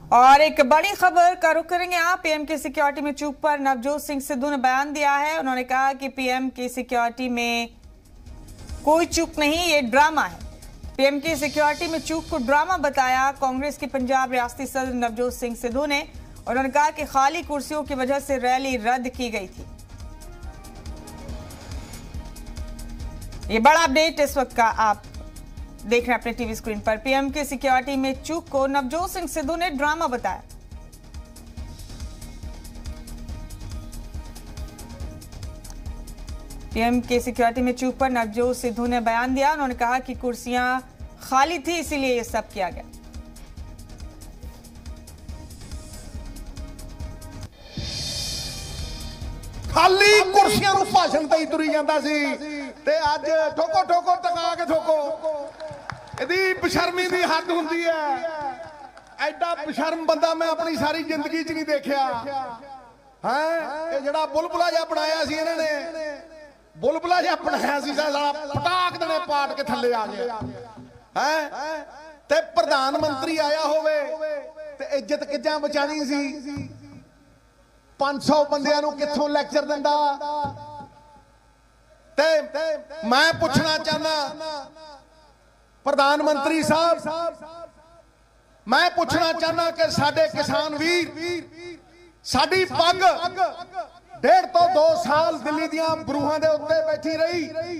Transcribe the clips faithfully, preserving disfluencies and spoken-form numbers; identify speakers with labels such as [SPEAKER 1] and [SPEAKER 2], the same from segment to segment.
[SPEAKER 1] और एक बड़ी खबर का रुख करेंगे आप। पीएम की सिक्योरिटी में चूक पर नवजोत सिंह सिद्धू ने बयान दिया है। उन्होंने कहा कि पीएम की सिक्योरिटी में कोई चूक नहीं, ये ड्रामा है। पीएम की सिक्योरिटी में चूक को ड्रामा बताया कांग्रेस के पंजाब रियासती सदर नवजोत सिंह सिद्धू ने। उन्होंने कहा कि खाली कुर्सियों की वजह से रैली रद्द की गई थी। ये बड़ा अपडेट इस वक्त का आप देख रहे हैं अपने टीवी स्क्रीन पर। पीएम की सिक्योरिटी में चूक को नवजोत सिंह सिद्धू ने ड्रामा बताया। पीएम की सिक्योरिटी में चूक पर नवजोत सिद्धू ने बयान दिया। उन्होंने कहा कि कुर्सियां खाली थी, इसीलिए ये सब किया गया।
[SPEAKER 2] खाली कुर्सियां ਨੂੰ ਭਾਸ਼ਣ ਤੇ ਹੀ ਤੁਰੀ ਜਾਂਦਾ ਸੀ ਤੇ ਅੱਜ ਠੋਕੋ ਠੋਕੋ ਟਕਾ ਕੇ ਠੋਕੋ। ਇਹਦੀ ਬਸ਼ਰਮੀ ਦੀ ਹੱਦ ਹੁੰਦੀ ਹੈ। ਐਡਾ ਬਸ਼ਰਮ ਬੰਦਾ ਮੈਂ ਆਪਣੀ ਸਾਰੀ ਜ਼ਿੰਦਗੀ 'ਚ ਨਹੀਂ ਦੇਖਿਆ ਹੈ। ਇਹ ਜਿਹੜਾ ਬੁਲਬੁਲਾ ਜਿਹਾ ਬਣਾਇਆ ਸੀ ਇਹਨਾਂ ਨੇ, ਬੁਲਬੁਲਾ ਜਿਹਾ ਬਣਾਇਆ ਸੀ ਸਾਲਾ ਪਟਾਕ ਦੇਣੇ ਪਾਟ ਕੇ ਥੱਲੇ ਆ ਗਿਆ ਹੈ। ਤੇ ਪ੍ਰਧਾਨ ਮੰਤਰੀ ਆਇਆ ਹੋਵੇ ਤੇ ਇੱਜ਼ਤ ਕਿੱਦਾਂ ਬਚਾਣੀ ਸੀ। पांच सौ बंदियां नूं कित्थों लैक्चर दिंदा। ते मैं पुछना चाहना प्रधानमंत्री साहब, मैं पूछना चाहना कि साडे किसान वीर साडी पग डेढ़ तो दो साल दिल्ली दियां बरूहां दे उत्ते बैठी रही,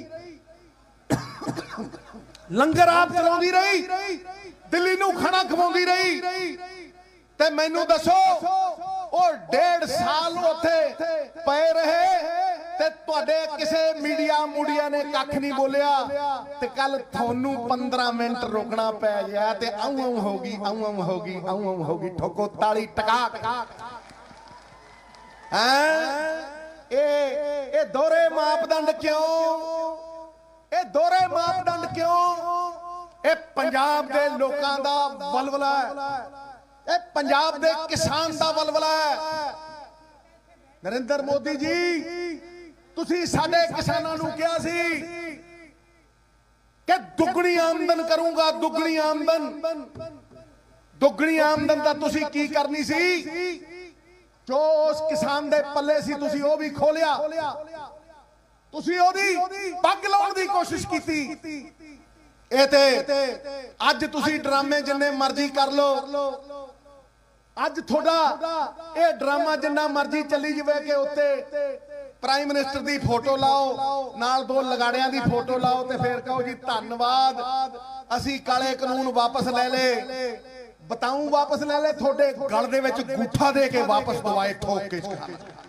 [SPEAKER 2] लंगर आप चलाउंदी रही, दिल्ली नूं खाना खवाउंदी रही। ते मैनू दसो और डेढ़ साल उत्थे पए रहे ते तुहाडे किसे मीडिया मूडिया ने कख नहीं बोलिया ते कल थोनू पंद्रह मिनट रोकना पै गया ते आऊं आऊं होगी आऊं आऊं होगी आऊं आऊं होगी। ठोको ताली टका ए ए दोहरे मापदंड क्यों, ए दोहरे मापदंड क्यों। ए पंजाब दे लोकां दा वलवला है, ਇਹ ਪੰਜਾਬ ਦੇ ਕਿਸਾਨ ਦਾ ਬਲਬਲਾ ਹੈ। ਨਰਿੰਦਰ ਮੋਦੀ ਜੀ ਤੁਸੀਂ ਸਾਡੇ ਕਿਸਾਨਾਂ ਨੂੰ ਕਿਹਾ ਸੀ ਕਿ ਦੁੱਗਣੀ ਆਮਦਨ ਕਰੂੰਗਾ, ਦੁੱਗਣੀ ਆਮਦਨ। ਦੁੱਗਣੀ ਆਮਦਨ ਦਾ ਤੁਸੀਂ ਕੀ ਕਰਨੀ ਸੀ। ਜੋ ਉਸ ਕਿਸਾਨ ਦੇ ਪੱਲੇ ਸੀ ਤੁਸੀਂ ਉਹ ਵੀ ਖੋਲਿਆ, ਤੁਸੀਂ ਉਹਦੀ ਪੱਗ ਲਾਉਣ ਦੀ ਕੋਸ਼ਿਸ਼ ਕੀਤੀ। ਇਹ ਤੇ ਅੱਜ ਤੁਸੀਂ ਡਰਾਮੇ ਜਿੰਨੇ ਮਰਜ਼ੀ ਕਰ ਲਓ, ਅੱਜ ਤੁਹਾਡਾ ਇਹ ਡਰਾਮਾ ਜਿੰਨਾ ਮਰਜ਼ੀ ਚੱਲੀ ਜਾਵੇ ਕਿ ਉੱਤੇ ਪ੍ਰਾਈਮ ਮਿਨਿਸਟਰ ਦੀ ਫੋਟੋ ਲਾਓ, ਨਾਲ ਦੋ ਲਗਾੜਿਆਂ ਦੀ ਫੋਟੋ ਲਾਓ ਤੇ ਫਿਰ ਕਹੋ ਜੀ ਧੰਨਵਾਦ, ਅਸੀਂ ਕਾਲੇ ਕਾਨੂੰਨ ਵਾਪਸ ਲੈ ਲਏ, ਬਤਾਊਂ ਵਾਪਸ ਲੈ ਲਏ, ਤੁਹਾਡੇ ਗਲ ਦੇ ਵਿੱਚ ਗੂਠਾ ਦੇ ਕੇ ਵਾਪਸ ਦਵਾਏ ਠੋਕ ਕੇ।